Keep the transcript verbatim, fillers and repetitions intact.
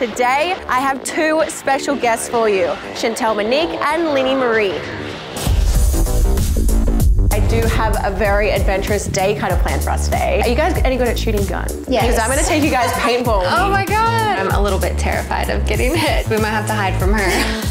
Today, I have two special guests for you, Shantal Monique and Lynnie Marie. I do have a very adventurous day kind of planned for us today. Are you guys any good at shooting guns? Yes. Because I'm gonna take you guys paintball. Oh my God. I'm a little bit terrified of getting hit. We might have to hide from her.